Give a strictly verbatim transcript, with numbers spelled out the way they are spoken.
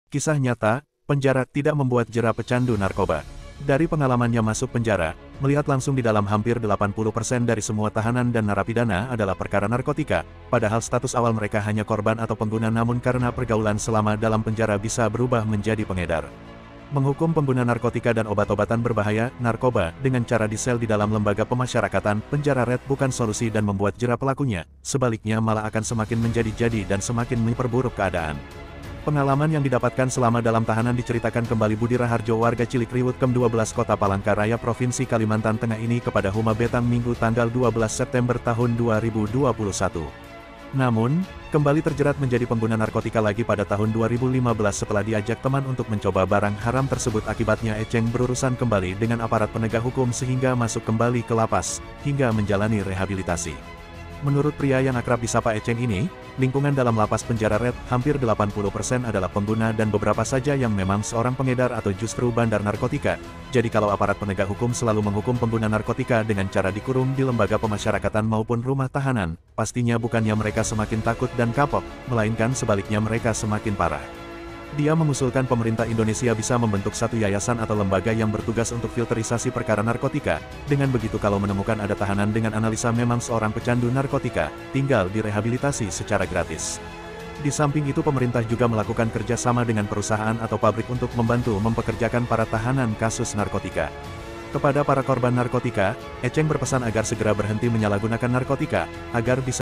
Kisah nyata, penjara tidak membuat jera pecandu narkoba. Dari pengalamannya masuk penjara, melihat langsung di dalam hampir delapan puluh persen dari semua tahanan dan narapidana adalah perkara narkotika, padahal status awal mereka hanya korban atau pengguna namun karena pergaulan selama dalam penjara bisa berubah menjadi pengedar. Menghukum pengguna narkotika dan obat-obatan berbahaya, narkoba, dengan cara disel di dalam lembaga pemasyarakatan, penjara red bukan solusi dan membuat jera pelakunya, sebaliknya malah akan semakin menjadi-jadi dan semakin memperburuk keadaan. Pengalaman yang didapatkan selama dalam tahanan diceritakan kembali Budi Raharjo warga Cilikriwut Kem dua belas Kota Palangkaraya Provinsi Kalimantan Tengah ini kepada Huma Betang Minggu tanggal dua belas September tahun dua ribu dua puluh satu. Namun, kembali terjerat menjadi pengguna narkotika lagi pada tahun dua ribu lima belas setelah diajak teman untuk mencoba barang haram tersebut. Akibatnya Eceng berurusan kembali dengan aparat penegak hukum sehingga masuk kembali ke lapas, hingga menjalani rehabilitasi. Menurut pria yang akrab disapa Eceng ini, lingkungan dalam lapas penjara red hampir delapan puluh persen adalah pengguna dan beberapa saja yang memang seorang pengedar atau justru bandar narkotika. Jadi kalau aparat penegak hukum selalu menghukum pengguna narkotika dengan cara dikurung di lembaga pemasyarakatan maupun rumah tahanan, pastinya bukannya mereka semakin takut dan kapok, melainkan sebaliknya mereka semakin parah. Dia mengusulkan pemerintah Indonesia bisa membentuk satu yayasan atau lembaga yang bertugas untuk filterisasi perkara narkotika. Dengan begitu kalau menemukan ada tahanan dengan analisa memang seorang pecandu narkotika, tinggal direhabilitasi secara gratis. Di samping itu pemerintah juga melakukan kerjasama dengan perusahaan atau pabrik untuk membantu mempekerjakan para tahanan kasus narkotika. Kepada para korban narkotika, Eceng berpesan agar segera berhenti menyalahgunakan narkotika, agar bisa